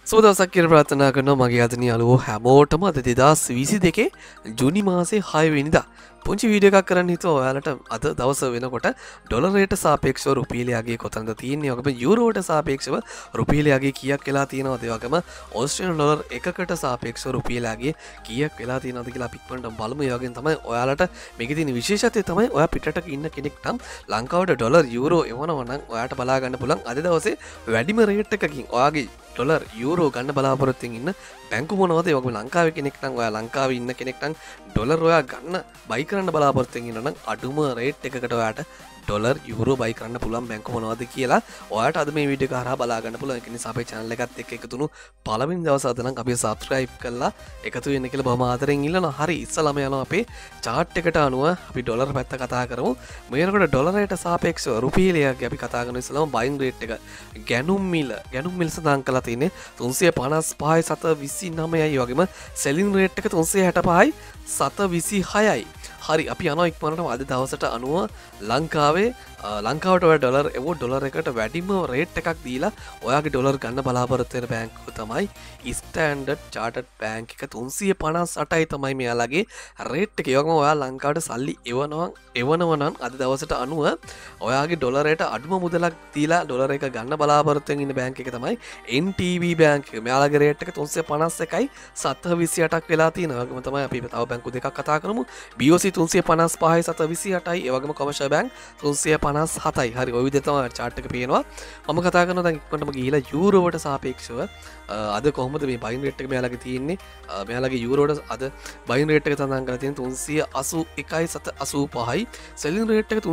සුබදවසක් කියලා ප්‍රාර්ථනා කරනවා මගේ ආදරණීය යාළුවෝ හැමෝටම අද 2022 ජූනි මාසේ 6 වෙනිදා පුංචි වීඩියෝ එකක් කරන්න හිතුවා ඔයාලට අද දවස වෙනකොට ඩොලර් රේට සාපේක්ෂව රුපියලේ අගය කොතනද තියෙන්නේ වගේම යුරෝවට සාපේක්ෂව රුපියලේ අගය කීයක් වෙලා තියෙනවද ඒ වගේම ඕස්ට්‍රේලියානු ඩොලර් එකකට සාපේක්ෂව රුපියලේ අගය කීයක් වෙලා තියෙනවද කියලා අපි ඉක්මනට බලමු. ඒ වගේම තමයි ඔයාලට මේකේ තියෙන විශේෂත්වය තමයි ඔයා පිටරට ඉන්න කෙනෙක් නම් ලංකාවට ඩොලර් යුරෝ එවනවා නම් ඔයාට බලා ගන්න පුළුවන් අද දවසේ වැඩිම රේට් එකකින් ඔයාගේ ඩොලර් යුරෝ ගන්න බලාපොරොත්තුෙන් ඉන්න බැංකු මොනවද? ඒ වගේම ලංකාවේ කෙනෙක් නම් ඔයා ලංකාවේ ඉන්න කෙනෙක් නම් ඩොලර් ඔයා ගන්න බයි කරන්න බලාපොරොත්තුෙන් ඉන්න නම් අඩුම රේට් එකකට ඔයාට ඩොලර් යුරෝ බයි කරන්න පුළුවන් බැංකු මොනවද කියලා ඔයාට අද මේ වීඩියෝ එක හරහා බලා ගන්න පුළුවන්. ඒක නිසා අපේ channel එකත් එක්ක එකතුණු පළවෙනි දවස් අද නම් අපි subscribe කරලා එකතු වෙන්න කියලා බොහොම ආදරෙන් ඉල්ලනවා. හරි ඉස්සලම යනවා අපේ chart එකට අනුව අපි ඩොලර් පැත්ත කතා කරමු. මේනකොට ඩොලරයට සාපේක්ෂව රුපියලයක් අපි කතා කරන ඉස්සලම buying rate එක ගැනුම් මිල සඳහන් කරලා තියෙන්නේ 355.29යි වගේම selling rate එක 365.26යි. හරි අපි යනවා ඉක්මනටම අද දවසට අනුව ලංකාවට ඔය ඩොලර් එවෝ ඩොලර් එකට වැඩිම රේට් එකක් දීලා ඔයාගේ ඩොලර් ගන්න බලාපොරොත්තු වෙන බැංකුව තමයි ස්ටෑන්ඩඩ් චාටර්ඩ් බැංක් එක 358යි තමයි මෙයාලගේ රේට් එක. ඒ වගේම ඔයා ලංකාවට සල්ලි එවනවා නම් අද දවසට අනුව ඔයාගේ ඩොලරයට අඩුම මුදලක් දීලා ඩොලර් එක ගන්න බලාපොරොත්තු වෙන ඉන්න බැංක් එක තමයි NTB බැංක් එක. මෙයාලගේ රේට් එක 351.728ක් වෙලා තියෙනවා. ඒ වගේම තමයි අපි තව බැංකු දෙකක් කතා කරමු. BOC 355.728යි ඒ වගේම කොමර්ෂල් බැංක් 357යි. හරි ඔය විදිහට තමයි chart එක පේනවා. මම කතා කරනවා දැන් ඉක්මනටම ගිහිලා යුරෝවට සාපේක්ෂව අද කොහොමද මේ බයින් රේට් එක මෙයාලගේ තියෙන්නේ. මෙයාලගේ යුරෝවට අද බයින් රේට් එක සඳහන් කරලා තියෙන්නේ 381.785යි. සෙලින් රේට් එක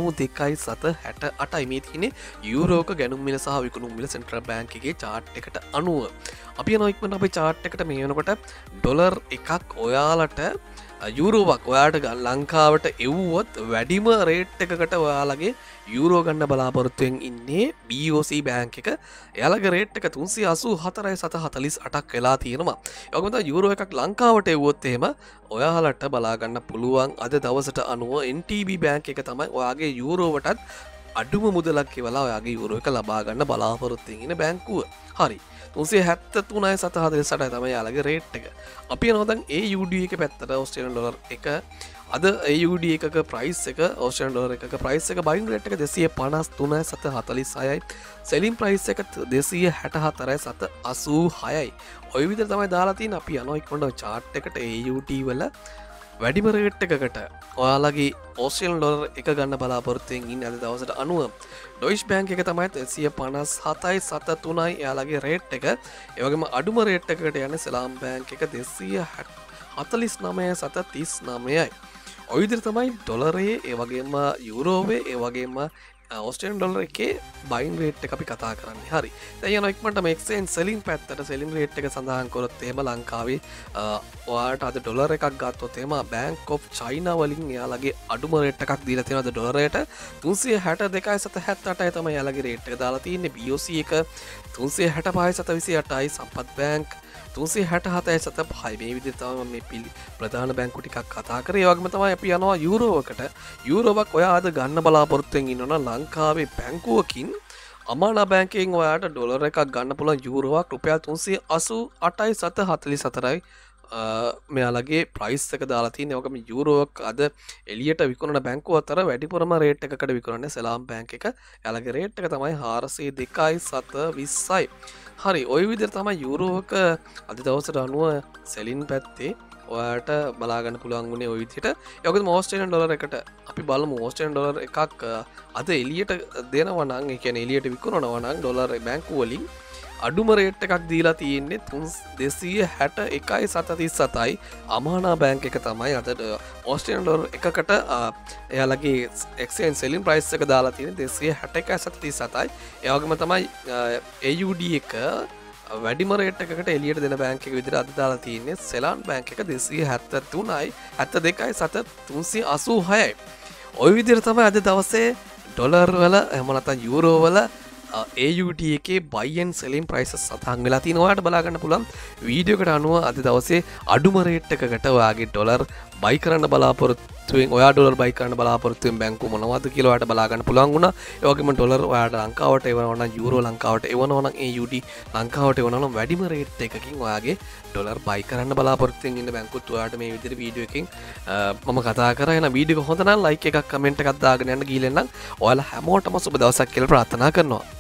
392.768යි. මේ තියෙන්නේ යුරෝක ගැනුම් මිල සහ විකුණුම් මිල සෙන්ට්‍රල් බැංක් එකේ chart එකට අනුව. අපි යනවා ඉක්මනට අපේ chart එකට. මේ වෙනකොට ඩොලර් එකක් ඔයාලට යුරෝවක් ඔයාට ලංකාවට එව්වොත් වැඩිම රේට් එකකට ඔයාලගේ යුරෝ ගන්න බලාපොරොත්තුවෙන් ඉන්නේ BOC බැංක් එක. එයාලගේ රේට් එක 384.748ක් වෙලා තියෙනවා. ඒ වගේම තමයි යුරෝ එකක් ලංකාවට එව්වොත් එහෙම ඔයාලට බලා ගන්න පුළුවන් අද දවසට අනුව NTB බැංක් එක තමයි ඔයාගේ යුරෝවටත් අඩුම මුදලක් එවලා ඔයාගේ යුරෝ එක ලබා ගන්න බලාපොරොත්තුවෙන් ඉන්න බැංකුව. හරි 373.748 තමයි යාලගේ රේට් එක. අපි යනවා දැන් AUD එක පැත්තට. ඕස්ට්‍රේලියානු ඩොලර් එක අද AUD එකක ප්‍රයිස් එක ඕස්ට්‍රේලියානු ඩොලර් එකක ප්‍රයිස් එක බයින් රේට් එක 253.746යි. සෙලින් ප්‍රයිස් එක 264.786යි. ඔය විදිහට තමයි දාලා තියෙන්නේ. අපි යනවා ඉක්මනට chart එකට AUD වල වැඩිම රේට් එකකට ඔයාලගේ ඕස්ට්‍රේලියානු ඩොලර් එක ගන්න බලාපොරොත්තුෙන් ඉන්නේ අද දවසට අනුව ඩොයිච් බැංක් එක තමයි 157.73යි එයාලගේ රේට් එක. ඒ වගේම අඩුම රේට් එකකට යන්නේ සලාම් බැංක් එක 249.39යි. ඔය විදිහට තමයි ඩොලරේ ඒ වගේම යුරෝවේ ඒ වගේම ඕස්ට්‍රේලියානු ඩොලර් එකේ බයින් රේට් එක අපි කතා කරන්නේ. හරි. දැන් යනවා ඉක්මනට මේ එක්ස්චේන්ජ් සෙලින් පැත්තට. සෙලින් රේට් එක සඳහන් කරොත් එහෙම ලංකාවේ ඔයාලට අද ඩොලර් එකක් ගත්තොත් එහෙම බැංක් ඔෆ් චයිනා වලින් එයාලගේ අඩුම රේට් එකක් දීලා තියෙනවා. අද ඩොලරයට 362.778යි තමයි එයාලගේ රේට් එක දාලා තියෙන්නේ. BOC එක 365.728යි. සම්පත් බැංක් 367.75යි. මේ විදිහට තමයි මම මේ ප්‍රධාන බැංකු ටිකක් කතා කරේ. ඒ වගේම තමයි අපි යනවා යුරෝවකට. යුරෝවක් ඔයා අද ගන්න බලාපොරොත්තුෙන් ඉන්නවා නම් ලංකාවේ බැංකුවකින් අමානා බැංකයෙන් ඔයාට ඩොලර් එකක් ගන්න පුළුවන් යුරෝවක් රුපියල් 388.744යි. මෙයාලගේ ප්‍රයිස් එක දාලා තියෙන්නේ. ඒ වගේම යුරෝවක් අද එළියට විකුණන බැංකුව අතර වැඩිපුරම රේට් එකකට විකුණන්නේ සලාම් බැංක් එක. එයාලගේ රේට් එක තමයි 402.720යි. හරි ඔය විදිහට තමයි යුරෝක අද දවසට අනුව සෙලින් පැත්තේ ඔයාට බලාගන්න පුළුවන් වුණේ ඔය විදිහට. ඒ වගේම ඕස්ට්‍රේලියානු ඩොලර් එකට අපි බලමු. ඕස්ට්‍රේලියානු ඩොලර් එකක් අද එළියට දෙනවා නම් ඒ කියන්නේ එළියට විකුණනවා නම් ඩොලර් බැංකු වලින් අඩුම රේට් එකක් දීලා තියෙන්නේ 261.737යි. අමානා බැංක් එක තමයි අද ඕස්ට්‍රේලියානු ඩොලර් එකකට එයාලගේ එක්ස්චේන්ජ් සෙලින් ප්‍රයිස් එක දාලා තියෙන්නේ 261.737යි. ඒ වගේම තමයි AUD එක වැඩිම රේට් එකකට එළියට දෙන බැංක් එක විදිහට අද දාලා තියෙන්නේ සෙලාන් බැංක් එක 273යි 72.386යි. ওই විදිහට තමයි අද දවසේ ඩොලර් වල එහෙම නැත්නම් යුරෝ වල AUD එකේ buy and selling prices සතහන් වෙලා තියෙනවා. ඔයාලට බලා ගන්න පුළුවන් වීඩියෝ එකට අනුව අද දවසේ අඩුම රේට් එකකට ඔයාගේ ඩොලර් buy කරන්න බලාපොරොත්තු බලාපොරොත්තුවෙන් ඔයා ඩොලර් බයි කරන්න බලාපොරොත්තුවෙන් බැංකුව මොනවද කියලා ඔයාලට බලා ගන්න පුළුවන් වුණා. ඒ වගේම ඩොලර් ඔයාලට ලංකාවට එවනවා නම් යුරෝ ලංකාවට එවනවා නම් AUD ලංකාවට එවනවා නම් වැඩිම රේට් එකකින් ඔයාගේ ඩොලර් බයි කරන්න බලාපොරොත්තුවෙන් ඉන්න බැංකුවත් ඔයාලට මේ විදිහට වීඩියෝ එකකින් මම කතා කරා. එහෙනම් වීඩියෝ එක හොඳ නම් ලයික් එකක් කමෙන්ට් එකක් දාගෙන යන්න ගිහින් නම් ඔයාලා හැමෝටම සුබ දවසක් කියලා ප්‍රාර්ථනා කරනවා.